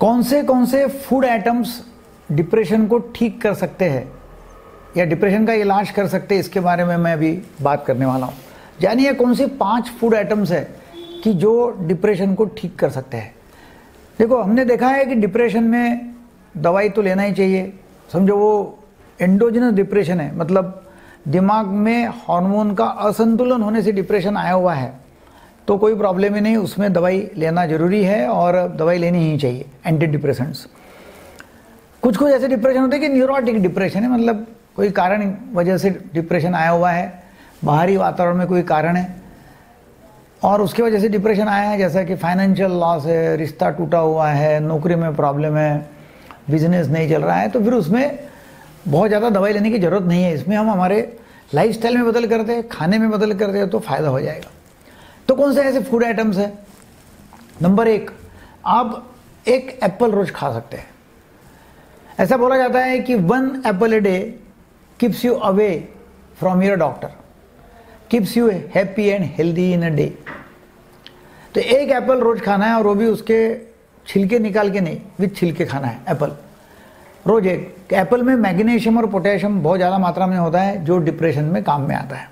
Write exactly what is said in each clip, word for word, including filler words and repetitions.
कौन से कौन से फूड आइटम्स डिप्रेशन को ठीक कर सकते हैं या डिप्रेशन का इलाज कर सकते हैं, इसके बारे में मैं अभी बात करने वाला हूँ। जानिए कौन सी पांच फूड आइटम्स है कि जो डिप्रेशन को ठीक कर सकते हैं। देखो, हमने देखा है कि डिप्रेशन में दवाई तो लेना ही चाहिए। समझो वो एंडोजिनस डिप्रेशन है, मतलब दिमाग में हार्मोन का असंतुलन होने से डिप्रेशन आया हुआ है, तो कोई प्रॉब्लम ही नहीं, उसमें दवाई लेना जरूरी है और दवाई लेनी ही चाहिए, एंटी डिप्रेशेंट्स। कुछ कुछ ऐसे डिप्रेशन होते हैं कि न्यूरोटिक डिप्रेशन है, मतलब कोई कारण वजह से डिप्रेशन आया हुआ है, बाहरी वातावरण में कोई कारण है और उसकी वजह से डिप्रेशन आया है, जैसा कि फाइनेंशियल लॉस है, रिश्ता टूटा हुआ है, नौकरी में प्रॉब्लम है, बिजनेस नहीं चल रहा है, तो फिर उसमें बहुत ज़्यादा दवाई लेने की ज़रूरत नहीं है। इसमें हम हमारे लाइफस्टाइल में बदल करते हैं, खाने में बदल करते हैं, तो फ़ायदा हो जाएगा। तो कौन से ऐसे फूड आइटम्स है? नंबर एक, आप एक एप्पल रोज खा सकते हैं। ऐसा बोला जाता है कि one apple a day keeps you away from your doctor, keeps you happy and healthy in a day. तो एक एप्पल रोज खाना है और वो भी उसके छिलके निकाल के नहीं, विथ छिलके खाना है एप्पल रोज एक। एप्पल में मैग्नीशियम और पोटेशियम बहुत ज़्यादा मात्रा में होता है, जो डिप्रेशन में काम में आता है।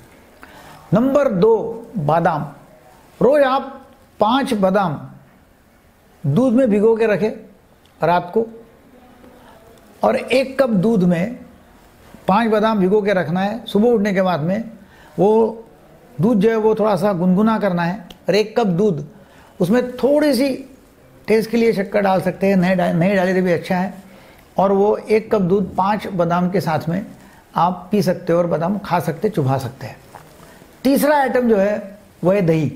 नंबर दो, बादाम। रोज आप पांच बादाम दूध में भिगो के रखें रात को, और एक कप दूध में पांच बादाम भिगो के रखना है। सुबह उठने के बाद में वो दूध जो है वो थोड़ा सा गुनगुना करना है, और एक कप दूध उसमें थोड़ी सी टेस्ट के लिए शक्कर डाल सकते हैं, नहीं डाल नहीं डाले तो भी अच्छा है। और वो एक कप दूध पांच बादाम के साथ में आप पी सकते हो और बादाम खा सकते, चुभा सकते हैं। तीसरा आइटम जो है वह है दही।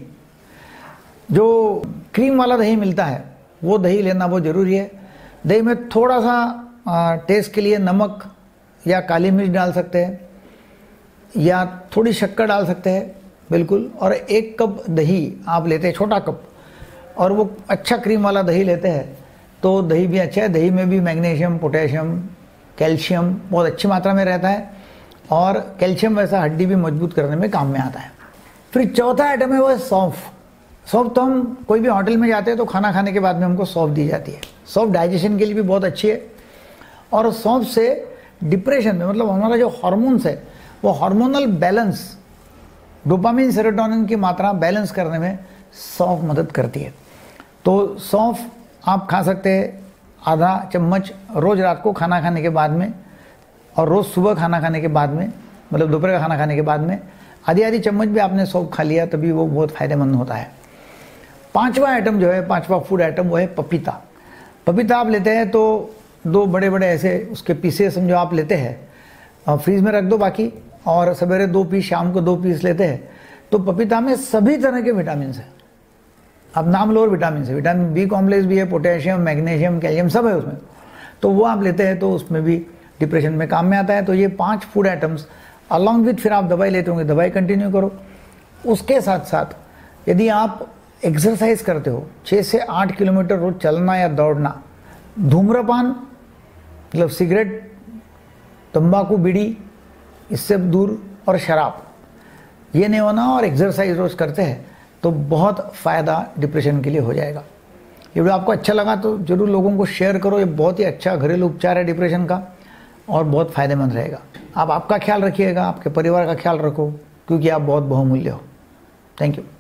जो क्रीम वाला दही मिलता है वो दही लेना बहुत ज़रूरी है। दही में थोड़ा सा टेस्ट के लिए नमक या काली मिर्च डाल सकते हैं या थोड़ी शक्कर डाल सकते हैं, बिल्कुल। और एक कप दही आप लेते हैं, छोटा कप, और वो अच्छा क्रीम वाला दही लेते हैं, तो दही भी अच्छा है। दही में भी मैग्नीशियम, पोटेशियम, कैल्शियम बहुत अच्छी मात्रा में रहता है, और कैल्शियम वैसा हड्डी भी मजबूत करने में काम में आता है। फिर चौथा आइटम है वो है सौंफ। सौंफ तो हम कोई भी होटल में जाते हैं तो खाना खाने के बाद में हमको सौंफ दी जाती है। सौंफ डाइजेशन के लिए भी बहुत अच्छी है, और सौंफ से डिप्रेशन में, मतलब हमारा जो हार्मोन्स है वो हार्मोनल बैलेंस, डोपामिन सेरोटोनिन की मात्रा बैलेंस करने में सौंफ मदद करती है। तो सौंफ आप खा सकते हैं आधा चम्मच रोज़ रात को खाना खाने के बाद में, और रोज़ सुबह खाना खाने के बाद में, मतलब दोपहर का खाना खाने के बाद में आधी आधी चम्मच भी आपने सौंफ खा लिया तभी वो बहुत फ़ायदेमंद होता है। पांचवा आइटम जो है, पांचवा फूड आइटम वो है पपीता। पपीता आप लेते हैं तो दो बड़े बड़े ऐसे उसके पीसेस समझो आप लेते हैं, फ्रीज में रख दो बाकी, और सवेरे दो पीस, शाम को दो पीस लेते हैं। तो पपीता में सभी तरह के विटामिन हैं, अब नाम लो, और विटामिन है, विटामिन बी कॉम्प्लेक्स भी है, पोटेशियम, मैग्नीशियम, कैल्शियम सब है उसमें। तो वो आप लेते हैं तो उसमें भी डिप्रेशन में काम में आता है। तो ये पांच फूड आइटम्स अलॉन्ग विथ, फिर आप दवाई लेते होंगे, दवाई कंटिन्यू करो। उसके साथ साथ यदि आप एक्सरसाइज करते हो, छः से आठ किलोमीटर रोज चलना या दौड़ना, धूम्रपान मतलब सिगरेट, तंबाकू, बीड़ी, इससे दूर, और शराब ये नहीं होना, और एक्सरसाइज रोज करते हैं तो बहुत फ़ायदा डिप्रेशन के लिए हो जाएगा। ये वीडियो आपको अच्छा लगा तो जरूर लोगों को शेयर करो। ये बहुत ही अच्छा घरेलू उपचार है डिप्रेशन का, और बहुत फ़ायदेमंद रहेगा। आप आपका ख्याल रखिएगा, आपके परिवार का ख्याल रखो, क्योंकि आप बहुत बहुमूल्य हो। Thank you.